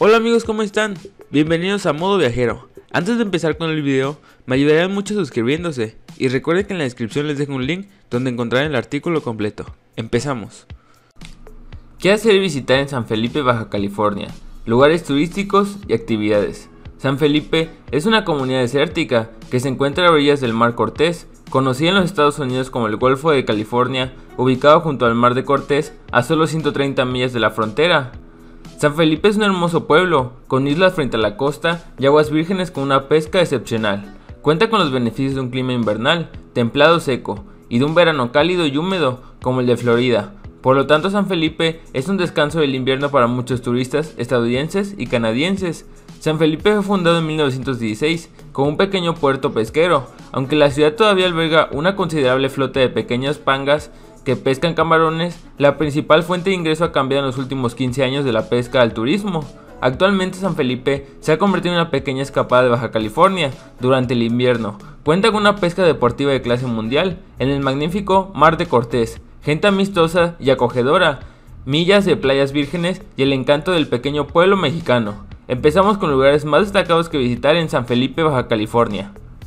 Hola amigos, ¿cómo están? Bienvenidos a Modo Viajero. Antes de empezar con el video, me ayudarían mucho suscribiéndose y recuerden que en la descripción les dejo un link donde encontrarán el artículo completo. Empezamos. ¿Qué hacer y visitar en San Felipe, Baja California? Lugares turísticos y actividades. San Felipe es una comunidad desértica que se encuentra a orillas del Mar Cortés, conocida en los Estados Unidos como el Golfo de California, ubicado junto al Mar de Cortés a solo 130 millas de la frontera. San Felipe es un hermoso pueblo, con islas frente a la costa y aguas vírgenes con una pesca excepcional. Cuenta con los beneficios de un clima invernal, templado seco, y de un verano cálido y húmedo como el de Florida. Por lo tanto, San Felipe es un descanso del invierno para muchos turistas estadounidenses y canadienses. San Felipe fue fundado en 1916 como un pequeño puerto pesquero, aunque la ciudad todavía alberga una considerable flota de pequeñas pangas que pescan camarones. La principal fuente de ingreso ha cambiado en los últimos 15 años de la pesca al turismo. Actualmente San Felipe se ha convertido en una pequeña escapada de Baja California durante el invierno. Cuenta con una pesca deportiva de clase mundial en el magnífico Mar de Cortés, gente amistosa y acogedora, millas de playas vírgenes y el encanto del pequeño pueblo mexicano. Empezamos con lugares más destacados que visitar en San Felipe, Baja California.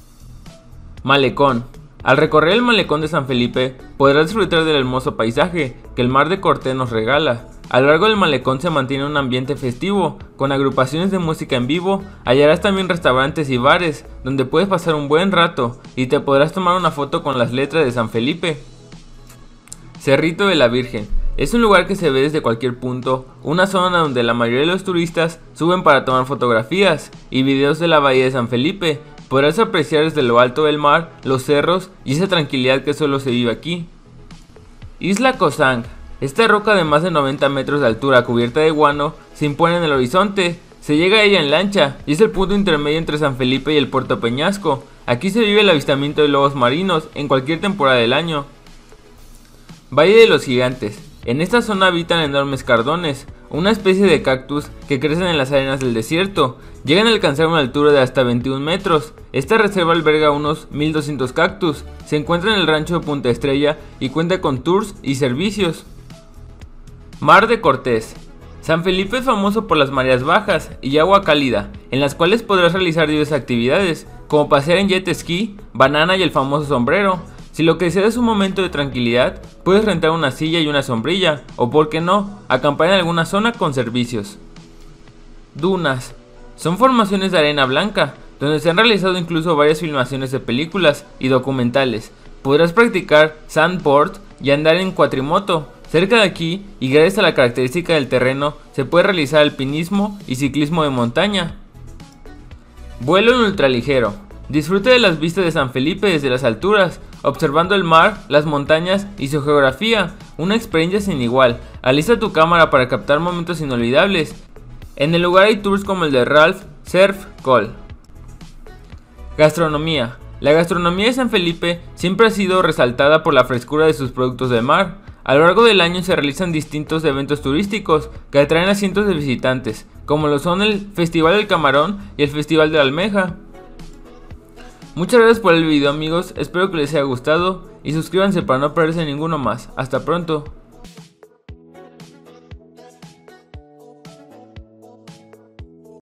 Malecón. Al recorrer el malecón de San Felipe, podrás disfrutar del hermoso paisaje que el Mar de Cortés nos regala. A lo largo del malecón se mantiene un ambiente festivo, con agrupaciones de música en vivo. Hallarás también restaurantes y bares, donde puedes pasar un buen rato y te podrás tomar una foto con las letras de San Felipe. Cerrito de la Virgen. Es un lugar que se ve desde cualquier punto, una zona donde la mayoría de los turistas suben para tomar fotografías y videos de la bahía de San Felipe. Podrás apreciar desde lo alto del mar, los cerros y esa tranquilidad que solo se vive aquí. Isla Cozang. Esta roca de más de 90 metros de altura cubierta de guano se impone en el horizonte. Se llega a ella en lancha y es el punto intermedio entre San Felipe y el Puerto Peñasco. Aquí se vive el avistamiento de lobos marinos en cualquier temporada del año. Valle de los Gigantes. En esta zona habitan enormes cardones, una especie de cactus que crecen en las arenas del desierto. Llegan a alcanzar una altura de hasta 21 metros. Esta reserva alberga unos 1200 cactus. Se encuentra en el rancho de Punta Estrella y cuenta con tours y servicios. Mar de Cortés. San Felipe es famoso por las mareas bajas y agua cálida, en las cuales podrás realizar diversas actividades, como pasear en jet ski, banana y el famoso sombrero. Si lo que deseas es un momento de tranquilidad, puedes rentar una silla y una sombrilla, o por qué no, acampar en alguna zona con servicios. Dunas. Son formaciones de arena blanca, donde se han realizado incluso varias filmaciones de películas y documentales. Podrás practicar sandboard y andar en cuatrimoto. Cerca de aquí, y gracias a la característica del terreno, se puede realizar alpinismo y ciclismo de montaña. Vuelo en ultraligero. Disfruta de las vistas de San Felipe desde las alturas, observando el mar, las montañas y su geografía, una experiencia sin igual. Alista tu cámara para captar momentos inolvidables. En el lugar hay tours como el de Ralph Surf Call. Gastronomía. La gastronomía de San Felipe siempre ha sido resaltada por la frescura de sus productos de mar. A lo largo del año se realizan distintos eventos turísticos que atraen a cientos de visitantes, como lo son el Festival del Camarón y el Festival de la Almeja. Muchas gracias por el video amigos, espero que les haya gustado y suscríbanse para no perderse ninguno más. Hasta pronto.